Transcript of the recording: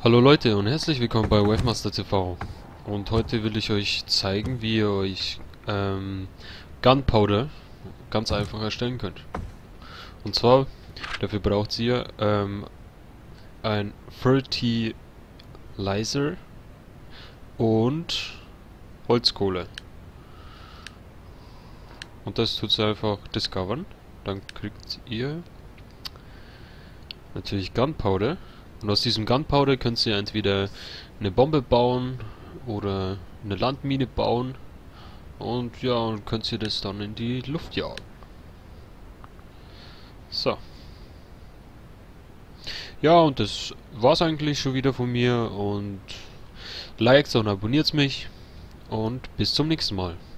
Hallo Leute und herzlich willkommen bei Wavemaster TV. Und heute will ich euch zeigen, wie ihr euch Gunpowder ganz einfach erstellen könnt. Und zwar, dafür braucht ihr ein Fertilizer und Holzkohle. Und das tut ihr einfach discovern. Dann kriegt ihr natürlich Gunpowder. Und aus diesem Gunpowder könnt ihr entweder eine Bombe bauen oder eine Landmine bauen. Und ja, und könnt ihr das dann in die Luft jagen. So. Ja, und das war's eigentlich schon wieder von mir. Und liked und abonniert mich. Und bis zum nächsten Mal.